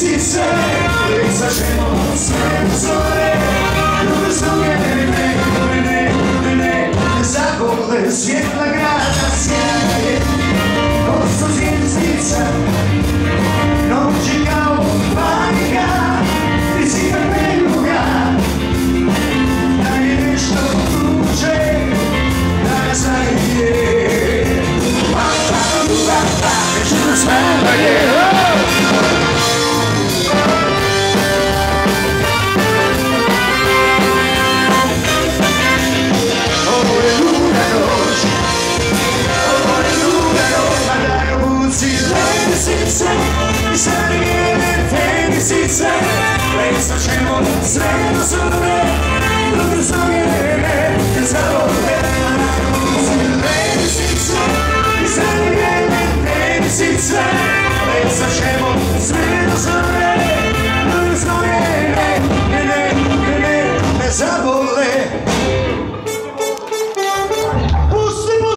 tenisice, lica ćemo sve do zore. Ljubav zove mene, zabole svjetla grada sjaje. Ko su zvijezdica, noći kao panika, ti si preluga, da je nešto tuđe, da ga zagrije. Već na smela je, ovo je luda noć, pa da ga buci tenisice, i zarijene tenisice, plesat ćemo sve do zore, luda zove, zavole, pa da ga buci tenisice, i zarijene tenisice, plesat ćemo sve do zore.